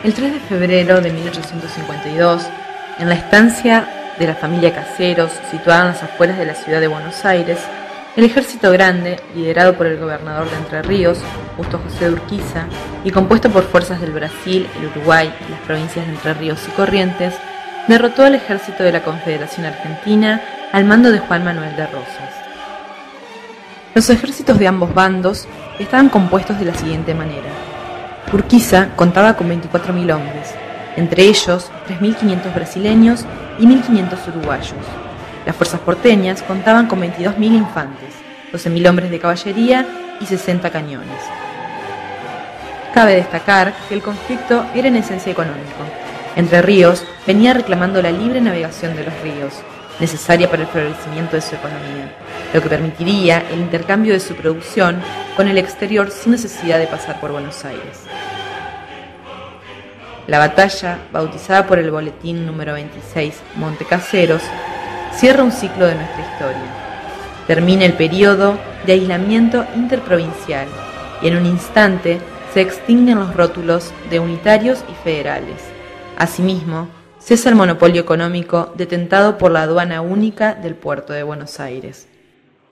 El 3 de febrero de 1852, en la estancia de la familia Caseros, situada en las afueras de la ciudad de Buenos Aires, el Ejército Grande, liderado por el gobernador de Entre Ríos, Justo José de Urquiza, y compuesto por fuerzas del Brasil, el Uruguay y las provincias de Entre Ríos y Corrientes, derrotó al ejército de la Confederación Argentina al mando de Juan Manuel de Rosas. Los ejércitos de ambos bandos estaban compuestos de la siguiente manera. Urquiza contaba con 24.000 hombres, entre ellos 3.500 brasileños y 1.500 uruguayos. Las fuerzas porteñas contaban con 22.000 infantes, 12.000 hombres de caballería y 60 cañones. Cabe destacar que el conflicto era en esencia económico. Entre Ríos venía reclamando la libre navegación de los ríos, necesaria para el florecimiento de su economía, lo que permitiría el intercambio de su producción con el exterior sin necesidad de pasar por Buenos Aires. La batalla, bautizada por el boletín número 26, Monte Caseros, cierra un ciclo de nuestra historia. Termina el periodo de aislamiento interprovincial y en un instante se extinguen los rótulos de unitarios y federales. Asimismo, cesa el monopolio económico detentado por la aduana única del puerto de Buenos Aires.